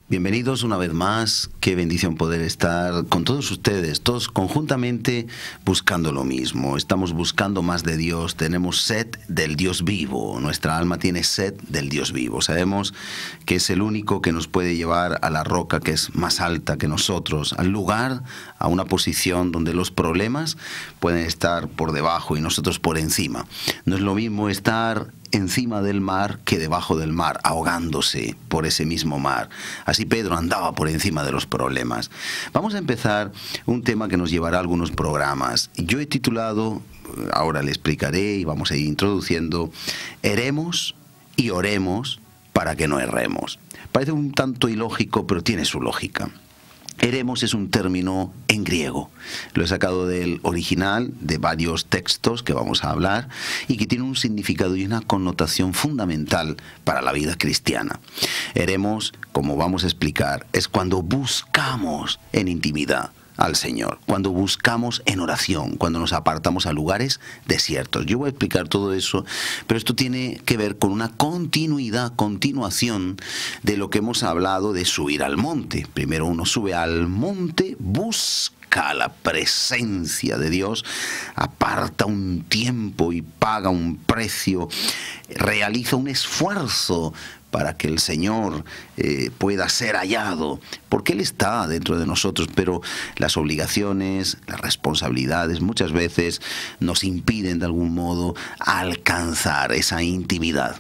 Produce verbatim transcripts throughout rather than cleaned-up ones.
Bienvenidos una vez más, qué bendición poder estar con todos ustedes, todos conjuntamente buscando lo mismo. Estamos buscando más de Dios, tenemos sed del Dios vivo, nuestra alma tiene sed del Dios vivo. Sabemos que es el único que nos puede llevar a la roca que es más alta que nosotros, al lugar, a una posición donde los problemas pueden estar por debajo y nosotros por encima. No es lo mismo estar encima del mar que debajo del mar, ahogándose por ese mismo mar. Así Pedro andaba por encima de los problemas. Vamos a empezar un tema que nos llevará a algunos programas. Yo he titulado, ahora le explicaré y vamos a ir introduciendo, Eremos y oremos para que no erremos. Parece un tanto ilógico, pero tiene su lógica. Eremos es un término en griego. Lo he sacado del original de varios textos que vamos a hablar y que tiene un significado y una connotación fundamental para la vida cristiana. Eremos, como vamos a explicar, es cuando buscamos en intimidad al Señor, cuando buscamos en oración, cuando nos apartamos a lugares desiertos. Yo voy a explicar todo eso, pero esto tiene que ver con una continuidad, continuación de lo que hemos hablado de subir al monte. Primero uno sube al monte, busca la presencia de Dios, aparta un tiempo y paga un precio, realiza un esfuerzo para que el Señor eh, pueda ser hallado, porque Él está dentro de nosotros, pero las obligaciones, las responsabilidades muchas veces nos impiden de algún modo alcanzar esa intimidad.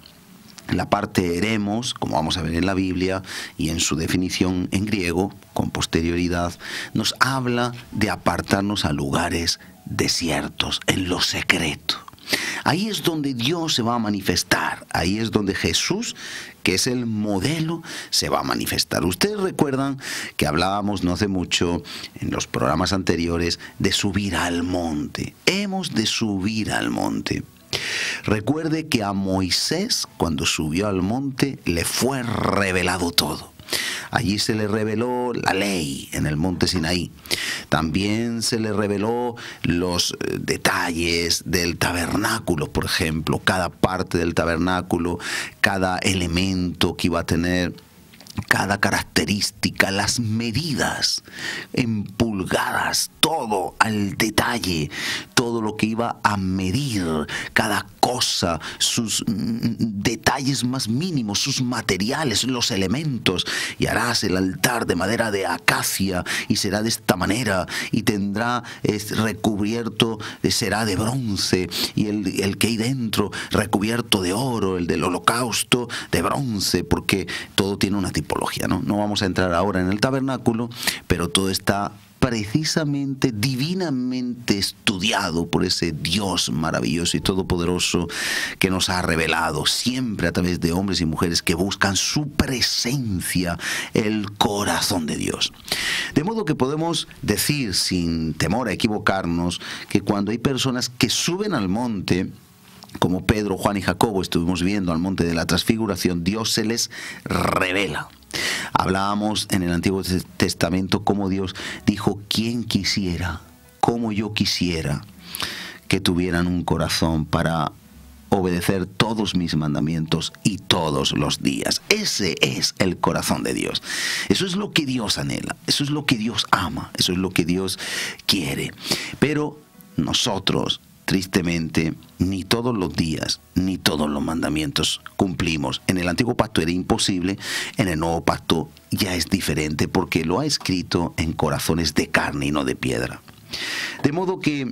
La parte eremos, como vamos a ver en la Biblia y en su definición en griego, con posterioridad, nos habla de apartarnos a lugares desiertos, en lo secreto. Ahí es donde Dios se va a manifestar, ahí es donde Jesús, que es el modelo, se va a manifestar. Ustedes recuerdan que hablábamos no hace mucho, en los programas anteriores, de subir al monte. Hemos de subir al monte. Recuerde que a Moisés, cuando subió al monte, le fue revelado todo. Allí se le reveló la ley en el monte Sinaí. También se le reveló los detalles del tabernáculo, por ejemplo, cada parte del tabernáculo, cada elemento que iba a tener, cada característica, las medidas en pulgadas, todo al detalle, todo lo que iba a medir, cada cosa, sus detalles más mínimos, sus materiales, los elementos. Y harás el altar de madera de acacia y será de esta manera y tendrá es, recubierto, será de bronce, y el, el que hay dentro recubierto de oro, el del holocausto de bronce, porque todo tiene una tipología, ¿no? No vamos a entrar ahora en el tabernáculo, pero todo está precisamente, divinamente estudiado por ese Dios maravilloso y todopoderoso que nos ha revelado siempre a través de hombres y mujeres que buscan su presencia, el corazón de Dios. De modo que podemos decir sin temor a equivocarnos que cuando hay personas que suben al monte, como Pedro, Juan y Jacobo estuvimos viendo al monte de la transfiguración, Dios se les revela. Hablábamos en el Antiguo Testamento cómo Dios dijo: ¿quién quisiera, como yo quisiera, que tuvieran un corazón para obedecer todos mis mandamientos y todos los días? Ese es el corazón de Dios. Eso es lo que Dios anhela, eso es lo que Dios ama, eso es lo que Dios quiere. Pero nosotros, tristemente, ni todos los días, ni todos los mandamientos cumplimos. En el Antiguo Pacto era imposible, en el Nuevo Pacto ya es diferente, porque lo ha escrito en corazones de carne y no de piedra. De modo que,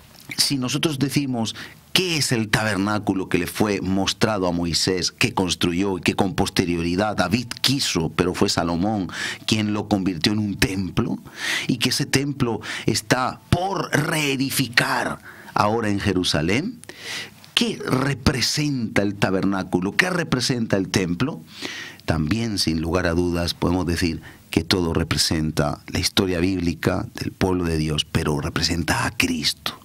si nosotros decimos ¿qué es el tabernáculo que le fue mostrado a Moisés, que construyó y que con posterioridad David quiso, pero fue Salomón quien lo convirtió en un templo, y que ese templo está por reedificar ahora en Jerusalén? ¿Qué representa el tabernáculo? ¿Qué representa el templo? También, sin lugar a dudas, podemos decir que todo representa la historia bíblica del pueblo de Dios, pero representa a Cristo.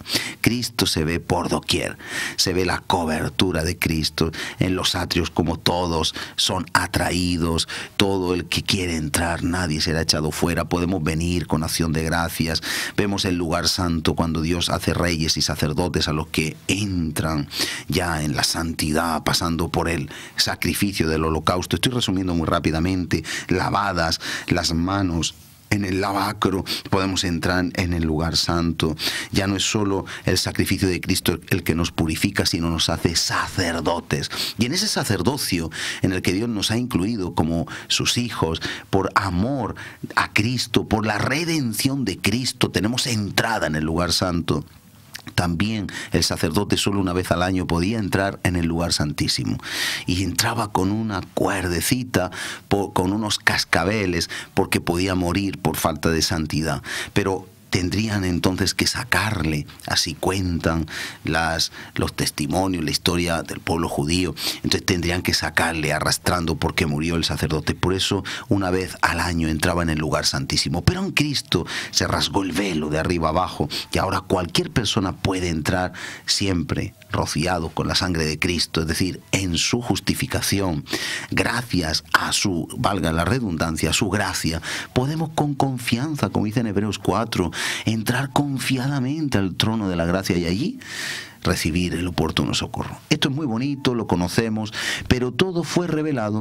Cristo se ve por doquier, se ve la cobertura de Cristo en los atrios, como todos son atraídos, todo el que quiere entrar, nadie será echado fuera, podemos venir con acción de gracias. Vemos el lugar santo cuando Dios hace reyes y sacerdotes a los que entran ya en la santidad, pasando por el sacrificio del holocausto. Estoy resumiendo muy rápidamente. Lavadas las manos en el lavacro, podemos entrar en el lugar santo. Ya no es solo el sacrificio de Cristo el que nos purifica, sino nos hace sacerdotes. Y en ese sacerdocio en el que Dios nos ha incluido como sus hijos, por amor a Cristo, por la redención de Cristo, tenemos entrada en el lugar santo. También el sacerdote solo una vez al año podía entrar en el lugar santísimo, y entraba con una cuerdecita, con unos cascabeles, porque podía morir por falta de santidad. Pero tendrían entonces que sacarle, así cuentan las, los testimonios, la historia del pueblo judío. Entonces tendrían que sacarle arrastrando porque murió el sacerdote. Por eso una vez al año entraba en el lugar santísimo. Pero en Cristo se rasgó el velo de arriba abajo, y ahora cualquier persona puede entrar siempre rociado con la sangre de Cristo, es decir, en su justificación. Gracias a su, valga la redundancia, a su gracia, podemos con confianza, como dice en Hebreos cuatro, entrar confiadamente al trono de la gracia y allí recibir el oportuno socorro. Esto es muy bonito, lo conocemos, pero todo fue revelado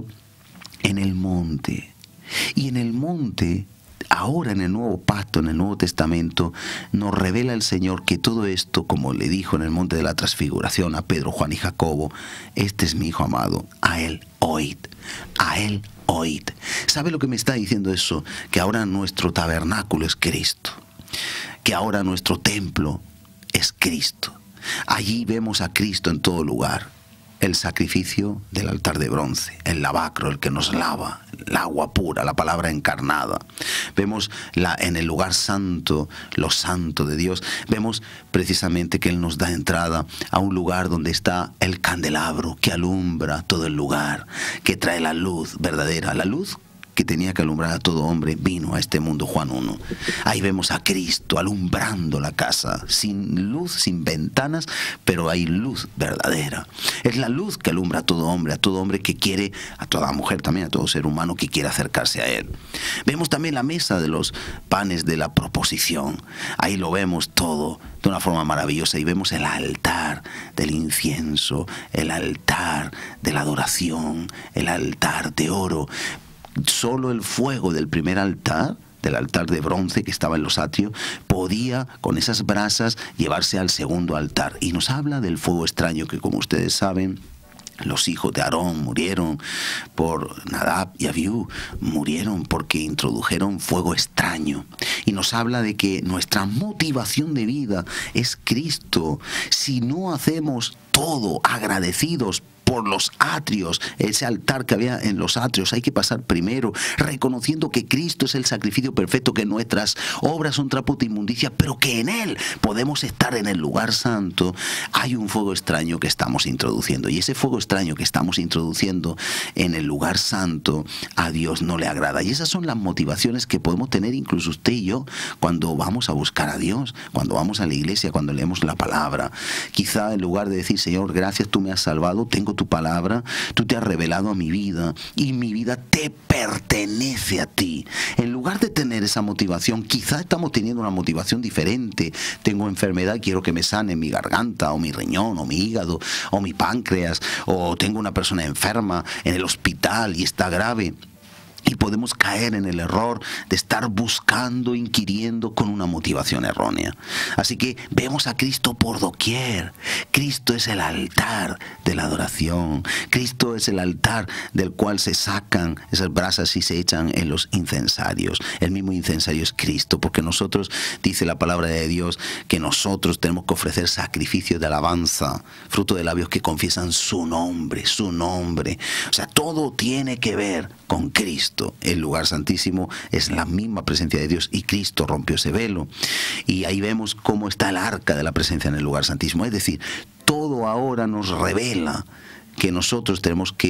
en el monte. Y en el monte, ahora en el Nuevo Pacto, en el Nuevo Testamento, nos revela el Señor que todo esto, como le dijo en el Monte de la Transfiguración a Pedro, Juan y Jacobo, este es mi Hijo amado, a Él oíd, a Él oíd. ¿Sabe lo que me está diciendo eso? Que ahora nuestro tabernáculo es Cristo, que ahora nuestro templo es Cristo. Allí vemos a Cristo en todo lugar. El sacrificio del altar de bronce, el lavacro, el que nos lava, el agua pura, la palabra encarnada. Vemos la, en el lugar santo, lo santo de Dios. Vemos precisamente que Él nos da entrada a un lugar donde está el candelabro que alumbra todo el lugar, que trae la luz verdadera, la luz que tenía que alumbrar a todo hombre, vino a este mundo, Juan uno. Ahí vemos a Cristo alumbrando la casa, sin luz, sin ventanas, pero hay luz verdadera. Es la luz que alumbra a todo hombre, a todo hombre que quiere, a toda mujer también, a todo ser humano que quiere acercarse a Él. Vemos también la mesa de los panes de la proposición. Ahí lo vemos todo de una forma maravillosa, y vemos el altar del incienso, el altar de la adoración, el altar de oro. Solo el fuego del primer altar, del altar de bronce que estaba en los atrios, podía con esas brasas llevarse al segundo altar. Y nos habla del fuego extraño que, como ustedes saben, los hijos de Aarón murieron por Nadab y Abiú, murieron porque introdujeron fuego extraño. Y nos habla de que nuestra motivación de vida es Cristo. Si no hacemos todo agradecidos por los atrios, ese altar que había en los atrios, hay que pasar primero reconociendo que Cristo es el sacrificio perfecto, que nuestras obras son trapos de inmundicia, pero que en Él podemos estar en el lugar santo. Hay un fuego extraño que estamos introduciendo, y ese fuego extraño que estamos introduciendo en el lugar santo a Dios no le agrada. Y esas son las motivaciones que podemos tener incluso usted y yo cuando vamos a buscar a Dios, cuando vamos a la iglesia, cuando leemos la palabra. Quizá en lugar de decir, Señor, gracias, tú me has salvado, tengo tu palabra, tú te has revelado a mi vida y mi vida te pertenece a ti. En lugar de tener esa motivación, quizá estamos teniendo una motivación diferente. Tengo enfermedad, quiero que me sane mi garganta o mi riñón o mi hígado o mi páncreas, o tengo una persona enferma en el hospital y está grave. Y podemos caer en el error de estar buscando, inquiriendo con una motivación errónea. Así que vemos a Cristo por doquier. Cristo es el altar de la adoración. Cristo es el altar del cual se sacan esas brasas y se echan en los incensarios. El mismo incensario es Cristo, porque nosotros, dice la palabra de Dios, que nosotros tenemos que ofrecer sacrificio de alabanza, fruto de labios que confiesan su nombre, su nombre. O sea, todo tiene que ver con Cristo. El lugar santísimo es la misma presencia de Dios, y Cristo rompió ese velo. Y ahí vemos cómo está el arca de la presencia en el lugar santísimo. Es decir, todo ahora nos revela que nosotros tenemos que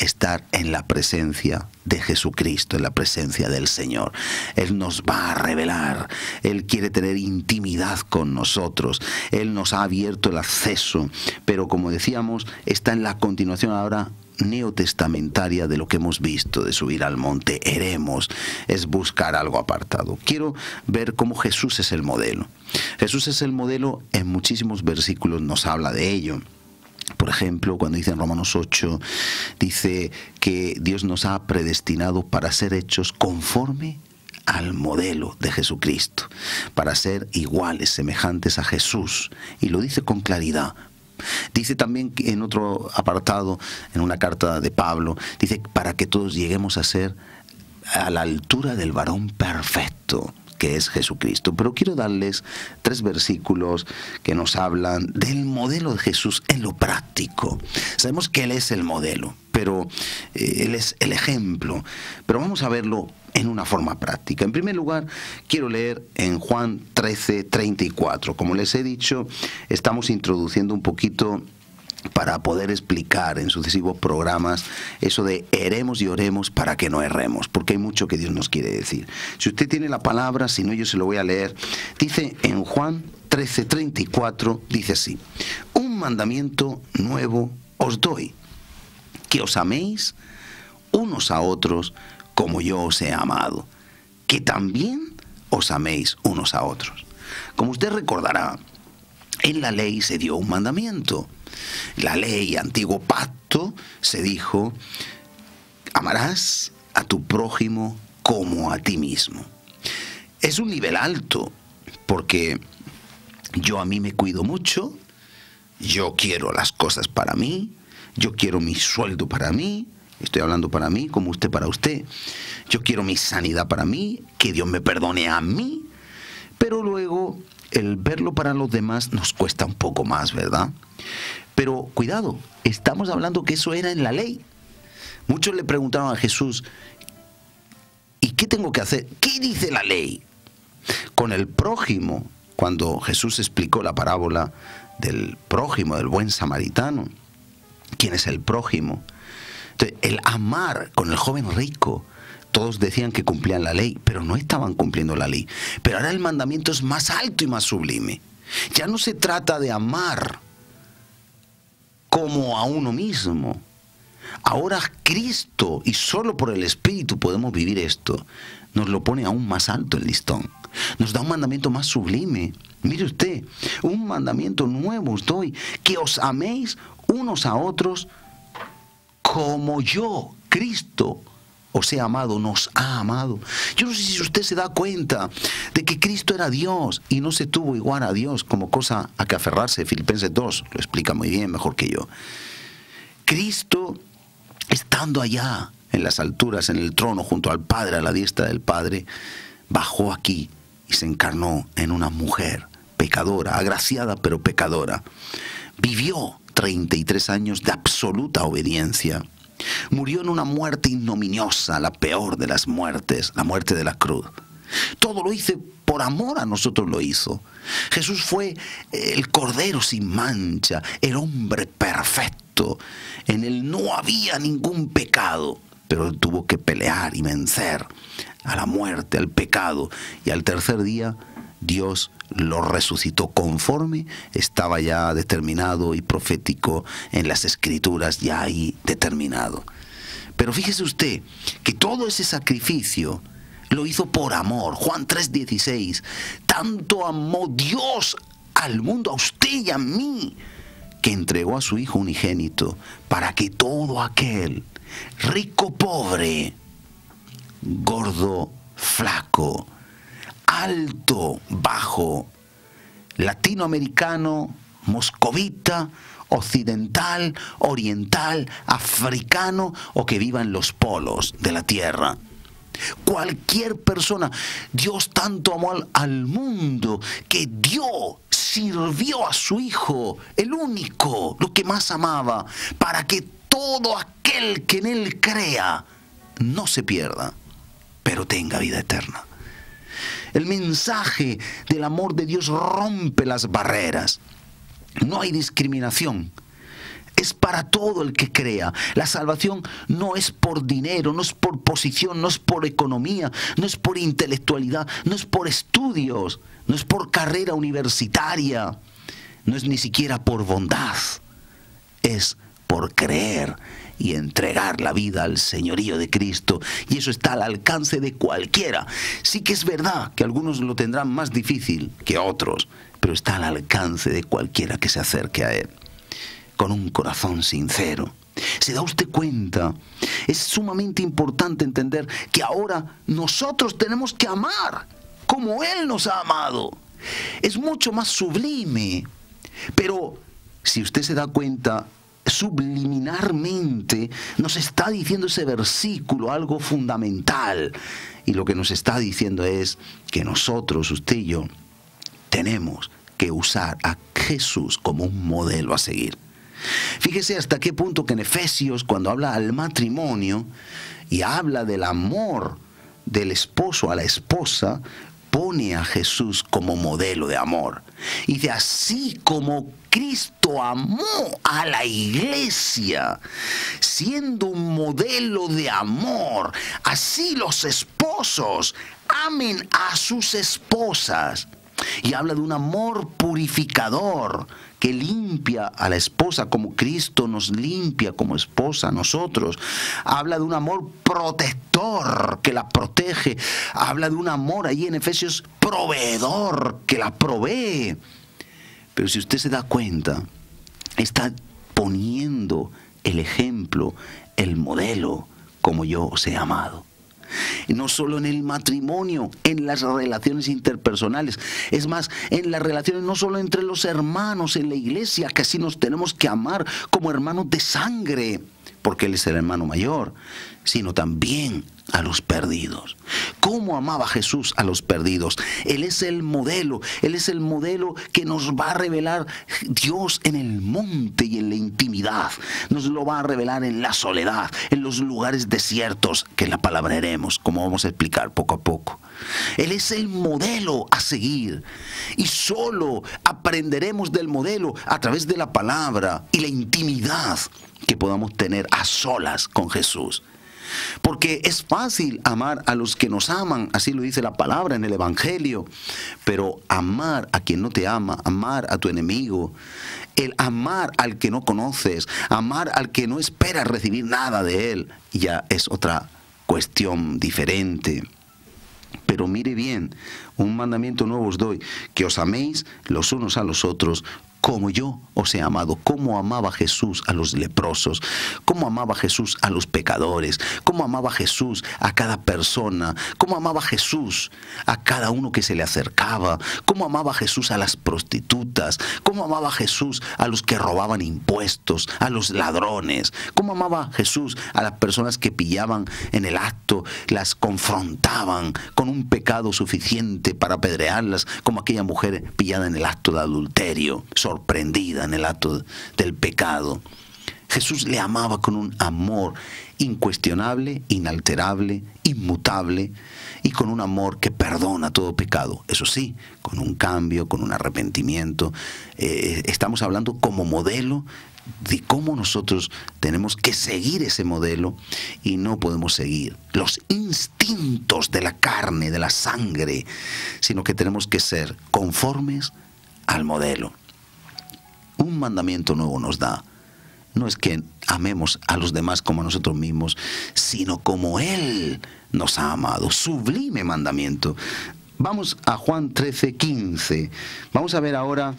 estar en la presencia de Jesucristo, en la presencia del Señor. Él nos va a revelar, Él quiere tener intimidad con nosotros, Él nos ha abierto el acceso, pero como decíamos, está en la continuación ahora neotestamentaria de lo que hemos visto de subir al monte Eremos, es buscar algo apartado. Quiero ver cómo Jesús es el modelo. Jesús es el modelo, en muchísimos versículos nos habla de ello. Por ejemplo, cuando dice en Romanos ocho, dice que Dios nos ha predestinado para ser hechos conforme al modelo de Jesucristo, para ser iguales, semejantes a Jesús, y lo dice con claridad. Dice también que en otro apartado, en una carta de Pablo, dice para que todos lleguemos a ser a la altura del varón perfecto, que es Jesucristo. Pero quiero darles tres versículos que nos hablan del modelo de Jesús en lo práctico. Sabemos que Él es el modelo, pero eh, Él es el ejemplo. Pero vamos a verlo en una forma práctica. En primer lugar, quiero leer en Juan trece, treinta y cuatro. Como les he dicho, estamos introduciendo un poquito para poder explicar en sucesivos programas eso de eremos y oremos para que no erremos, porque hay mucho que Dios nos quiere decir. Si usted tiene la palabra, si no yo se lo voy a leer. Dice en Juan trece, treinta y cuatro, dice así: un mandamiento nuevo os doy, que os améis unos a otros como yo os he amado, que también os améis unos a otros. Como usted recordará, en la ley se dio un mandamiento. La ley, antiguo pacto, se dijo: amarás a tu prójimo como a ti mismo. Es un nivel alto, porque yo a mí me cuido mucho, yo quiero las cosas para mí, yo quiero mi sueldo para mí, estoy hablando para mí como usted para usted, yo quiero mi sanidad para mí, que Dios me perdone a mí, pero luego el verlo para los demás nos cuesta un poco más, ¿verdad? Pero cuidado, estamos hablando que eso era en la ley. Muchos le preguntaron a Jesús: ¿y qué tengo que hacer? ¿Qué dice la ley? Con el prójimo, cuando Jesús explicó la parábola del prójimo, del buen samaritano, ¿quién es el prójimo? Entonces, el amar con el joven rico, todos decían que cumplían la ley, pero no estaban cumpliendo la ley. Pero ahora el mandamiento es más alto y más sublime. Ya no se trata de amar como a uno mismo. Ahora Cristo, y solo por el Espíritu podemos vivir esto, nos lo pone aún más alto el listón. Nos da un mandamiento más sublime. Mire usted, un mandamiento nuevo os doy, que os améis unos a otros como yo, Cristo, os he amado, nos ha amado. Yo no sé si usted se da cuenta de que Cristo era Dios y no se tuvo igual a Dios como cosa a que aferrarse. Filipenses dos lo explica muy bien, mejor que yo. Cristo, estando allá en las alturas, en el trono, junto al Padre, a la diestra del Padre, bajó aquí y se encarnó en una mujer pecadora, agraciada pero pecadora. Vivió treinta y tres años de absoluta obediencia. Murió en una muerte ignominiosa, la peor de las muertes, la muerte de la cruz. Todo lo hizo por amor a nosotros, lo hizo. Jesús fue el Cordero sin mancha, el hombre perfecto. En él no había ningún pecado, pero él tuvo que pelear y vencer a la muerte, al pecado. Y al tercer día Dios lo resucitó conforme estaba ya determinado y profético en las Escrituras, ya ahí determinado. Pero fíjese usted que todo ese sacrificio lo hizo por amor. Juan tres dieciséis, tanto amó Dios al mundo, a usted y a mí, que entregó a su Hijo unigénito, para que todo aquel, rico, pobre, gordo, flaco, alto, bajo, latinoamericano, moscovita, occidental, oriental, africano o que viva en los polos de la tierra. Cualquier persona, Dios tanto amó al, al mundo que dio, sirvió a su Hijo, el único, lo que más amaba, para que todo aquel que en Él crea no se pierda, pero tenga vida eterna. El mensaje del amor de Dios rompe las barreras. No hay discriminación. es para todo el que crea. La salvación no es por dinero, no es por posición, no es por economía, no es por intelectualidad, no es por estudios, no es por carrera universitaria, no es ni siquiera por bondad, es por creer y entregar la vida al señorío de Cristo, y eso está al alcance de cualquiera. Sí que es verdad que algunos lo tendrán más difícil que otros, pero está al alcance de cualquiera que se acerque a Él, con un corazón sincero. ¿Se da usted cuenta? Es sumamente importante entender que ahora nosotros tenemos que amar como Él nos ha amado. Es mucho más sublime, pero si usted se da cuenta, subliminarmente nos está diciendo ese versículo algo fundamental, y lo que nos está diciendo es que nosotros, usted y yo, tenemos que usar a Jesús como un modelo a seguir. Fíjese hasta qué punto que en Efesios, cuando habla al matrimonio y habla del amor del esposo a la esposa, pone a Jesús como modelo de amor. Y de así como Cristo amó a la iglesia, siendo un modelo de amor, así los esposos amen a sus esposas. Y habla de un amor purificador que limpia a la esposa como Cristo nos limpia como esposa a nosotros. Habla de un amor protector que la protege. Habla de un amor ahí en Efesios proveedor que la provee. Pero si usted se da cuenta, está poniendo el ejemplo, el modelo, como yo os he amado. No solo en el matrimonio, en las relaciones interpersonales. Es más, en las relaciones no solo entre los hermanos en la iglesia, que así nos tenemos que amar como hermanos de sangre, porque Él es el hermano mayor, sino también a los perdidos. ¿Cómo amaba Jesús a los perdidos? Él es el modelo, Él es el modelo que nos va a revelar Dios en el monte y en la intimidad. Nos lo va a revelar en la soledad, en los lugares desiertos que la palabraremos, como vamos a explicar poco a poco. Él es el modelo a seguir, y solo aprenderemos del modelo a través de la palabra y la intimidad que podamos tener a solas con Jesús. Porque es fácil amar a los que nos aman, así lo dice la palabra en el Evangelio, pero amar a quien no te ama, amar a tu enemigo, el amar al que no conoces, amar al que no esperas recibir nada de él, ya es otra cuestión diferente. Pero mire bien, un mandamiento nuevo os doy, que os améis los unos a los otros como yo os he amado. Cómo amaba Jesús a los leprosos, cómo amaba Jesús a los pecadores, cómo amaba Jesús a cada persona, cómo amaba Jesús a cada uno que se le acercaba, cómo amaba Jesús a las prostitutas, cómo amaba Jesús a los que robaban impuestos, a los ladrones, cómo amaba Jesús a las personas que pillaban en el acto, las confrontaban con un pecado suficiente para apedrearlas, como aquella mujer pillada en el acto de adulterio, sorprendida en el acto del pecado. Jesús le amaba con un amor incuestionable, inalterable, inmutable, y con un amor que perdona todo pecado. Eso sí, con un cambio, con un arrepentimiento. Eh, estamos hablando como modelo de cómo nosotros tenemos que seguir ese modelo, y no podemos seguir los instintos de la carne, de la sangre, sino que tenemos que ser conformes al modelo. Un mandamiento nuevo nos da. No es que amemos a los demás como a nosotros mismos, sino como Él nos ha amado. Sublime mandamiento. Vamos a Juan trece, quince. Vamos a ver ahora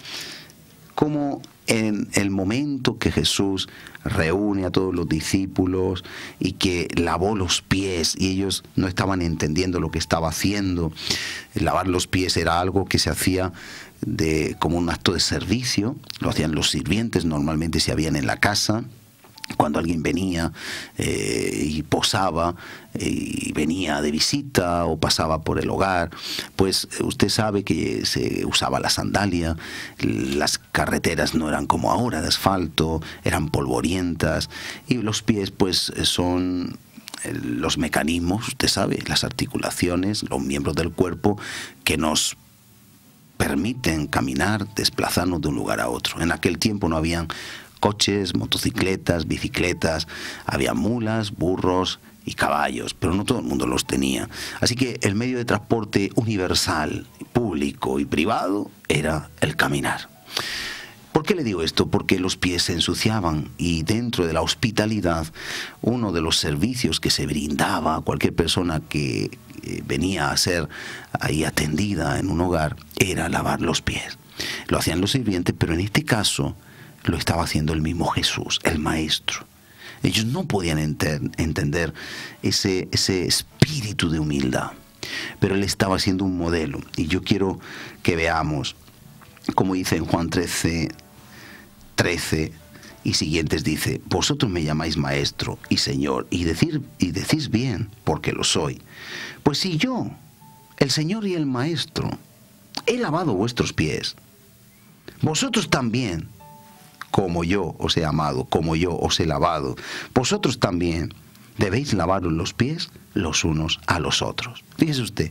cómo en el momento que Jesús reúne a todos los discípulos y que lavó los pies, y ellos no estaban entendiendo lo que estaba haciendo. Lavar los pies era algo que se hacía de como un acto de servicio, lo hacían los sirvientes, normalmente se habían en la casa. Cuando alguien venía eh, y posaba eh, y venía de visita o pasaba por el hogar, pues usted sabe que se usaba la sandalia. Las carreteras no eran como ahora de asfalto, eran polvorientas, y los pies pues son los mecanismos, usted sabe, las articulaciones, los miembros del cuerpo que nos permiten caminar, desplazarnos de un lugar a otro. En aquel tiempo no habían coches, motocicletas, bicicletas, había mulas, burros y caballos, pero no todo el mundo los tenía. Así que el medio de transporte universal, público y privado era el caminar. ¿Por qué le digo esto? Porque los pies se ensuciaban y dentro de la hospitalidad, uno de los servicios que se brindaba a cualquier persona que eh, venía a ser ahí atendida en un hogar era lavar los pies. Lo hacían los sirvientes, pero en este caso lo estaba haciendo el mismo Jesús, el Maestro. Ellos no podían enter, entender ese, ese espíritu de humildad, pero Él estaba haciendo un modelo. Y yo quiero que veamos, como dice en Juan trece, trece y siguientes, dice: vosotros me llamáis Maestro y Señor, y, decir, y decís bien, porque lo soy. Pues si yo, el Señor y el Maestro, he lavado vuestros pies, vosotros también, como yo os he amado, como yo os he lavado, vosotros también debéis lavaros los pies los unos a los otros. Fíjese usted,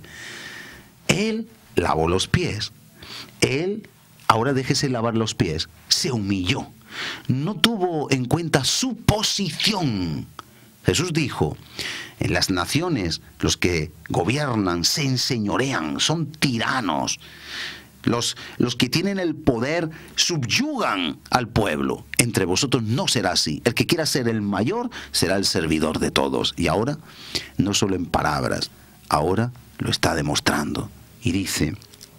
Él lavó los pies, Él, ahora déjese lavar los pies, se humilló, no tuvo en cuenta su posición. Jesús dijo: en las naciones los que gobiernan se enseñorean, son tiranos. Los, los que tienen el poder subyugan al pueblo. Entre vosotros no será así. El que quiera ser el mayor será el servidor de todos. Y ahora, no solo en palabras, ahora lo está demostrando. Y dice: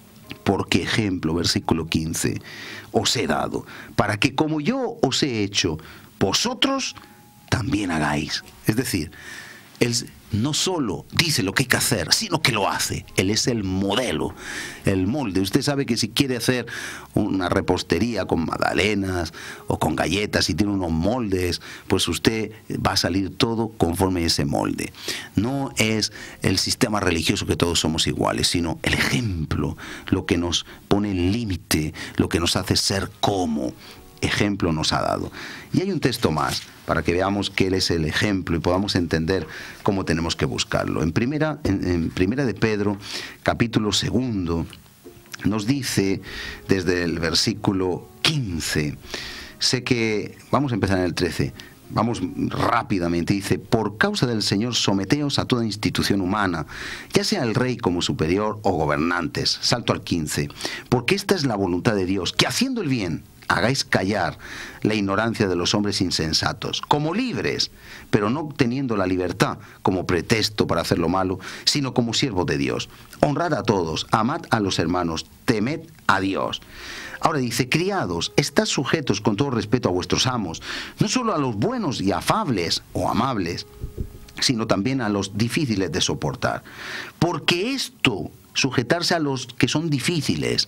porque ejemplo, versículo quince, os he dado, para que como yo os he hecho, vosotros también hagáis. Es decir, Él no solo dice lo que hay que hacer, sino que lo hace. Él es el modelo, el molde. Usted sabe que si quiere hacer una repostería con magdalenas o con galletas y tiene unos moldes, pues usted va a salir todo conforme a ese molde. No es el sistema religioso que todos somos iguales, sino el ejemplo, lo que nos pone el límite, lo que nos hace ser como ejemplo nos ha dado. Y hay un texto más para que veamos que Él es el ejemplo y podamos entender cómo tenemos que buscarlo. En primera, en, en primera de Pedro, capítulo segundo, nos dice desde el versículo quince, sé que, vamos a empezar en el trece, vamos rápidamente, dice: por causa del Señor someteos a toda institución humana, ya sea el rey como superior o gobernantes. Salto al quince, porque esta es la voluntad de Dios, que haciendo el bien hagáis callar la ignorancia de los hombres insensatos, como libres, pero no teniendo la libertad como pretexto para hacer lo malo, sino como siervos de Dios. Honrad a todos, amad a los hermanos, temed a Dios. Ahora dice: criados, estad sujetos con todo respeto a vuestros amos, no solo a los buenos y afables o amables, sino también a los difíciles de soportar. Porque esto, sujetarse a los que son difíciles,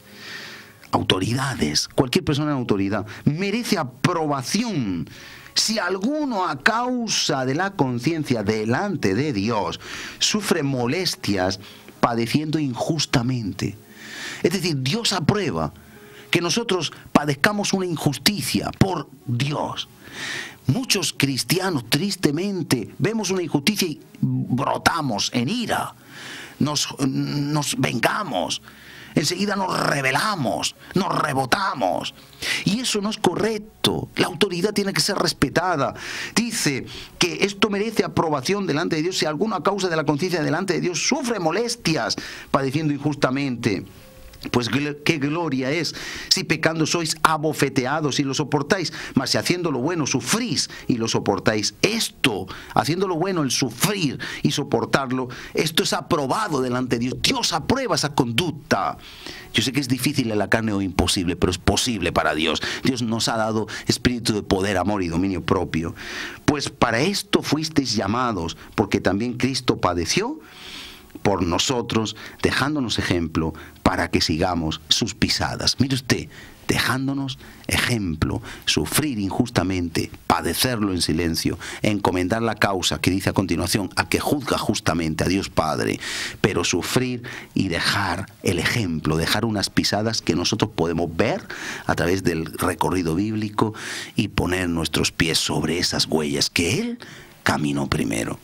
autoridades, cualquier persona en autoridad, merece aprobación si alguno a causa de la conciencia delante de Dios sufre molestias padeciendo injustamente. Es decir, Dios aprueba que nosotros padezcamos una injusticia por Dios. Muchos cristianos, tristemente, vemos una injusticia y brotamos en ira, nos, nos vengamos. Enseguida nos rebelamos, nos rebotamos. Y eso no es correcto. La autoridad tiene que ser respetada. Dice que esto merece aprobación delante de Dios si alguno a causa de la conciencia delante de Dios sufre molestias padeciendo injustamente. Pues qué gloria es si pecando sois abofeteados y lo soportáis, mas si haciendo lo bueno sufrís y lo soportáis. Esto, haciendo lo bueno, el sufrir y soportarlo, esto es aprobado delante de Dios. Dios aprueba esa conducta. Yo sé que es difícil en la carne o imposible, pero es posible para Dios. Dios nos ha dado espíritu de poder, amor y dominio propio. Pues para esto fuisteis llamados, porque también Cristo padeció por nosotros, dejándonos ejemplo para que sigamos sus pisadas. Mire usted, dejándonos ejemplo, sufrir injustamente, padecerlo en silencio, encomendar la causa que dice a continuación a que juzga justamente a Dios Padre, pero sufrir y dejar el ejemplo, dejar unas pisadas que nosotros podemos ver a través del recorrido bíblico y poner nuestros pies sobre esas huellas que Él caminó primero.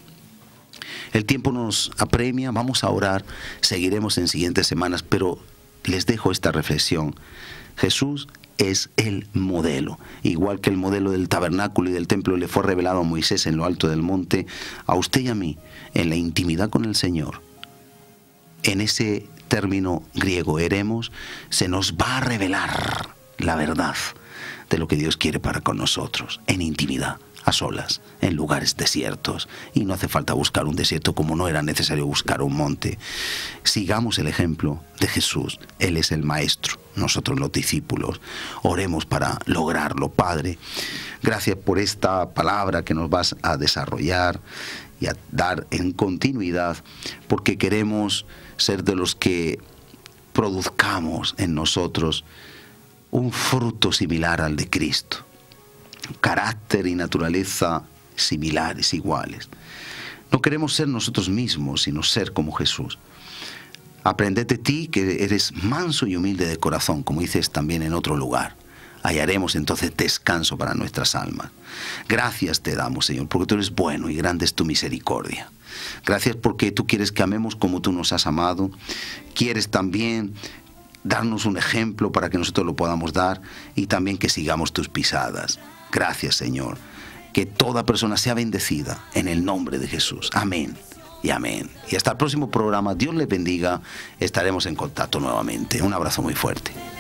El tiempo nos apremia, vamos a orar, seguiremos en siguientes semanas, pero les dejo esta reflexión. Jesús es el modelo. Igual que el modelo del tabernáculo y del templo le fue revelado a Moisés en lo alto del monte, a usted y a mí, en la intimidad con el Señor, en ese término griego, eremos, se nos va a revelar la verdad de lo que Dios quiere para con nosotros, en intimidad, a solas, en lugares desiertos. Y no hace falta buscar un desierto, como no era necesario buscar un monte. Sigamos el ejemplo de Jesús. Él es el Maestro, nosotros los discípulos. Oremos para lograrlo. Padre, gracias por esta palabra que nos vas a desarrollar y a dar en continuidad, porque queremos ser de los que produzcamos en nosotros un fruto similar al de Cristo. Carácter y naturaleza similares, iguales. No queremos ser nosotros mismos, sino ser como Jesús. Aprended de ti que eres manso y humilde de corazón, como dices también en otro lugar. Hallaremos entonces descanso para nuestras almas. Gracias te damos, Señor, porque tú eres bueno y grande es tu misericordia. Gracias porque tú quieres que amemos como tú nos has amado. Quieres también darnos un ejemplo para que nosotros lo podamos dar y también que sigamos tus pisadas. Gracias, Señor. Que toda persona sea bendecida en el nombre de Jesús. Amén y amén. Y hasta el próximo programa. Dios les bendiga. Estaremos en contacto nuevamente. Un abrazo muy fuerte.